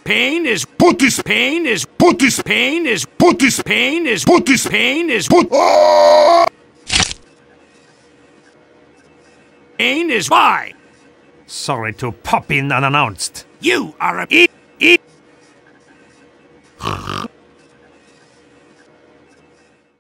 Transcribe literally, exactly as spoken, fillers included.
pain is put this pain is put this pain is put this pain is put this pain is put oh! Pain is why. Sorry to pop in unannounced. You are a eat eat.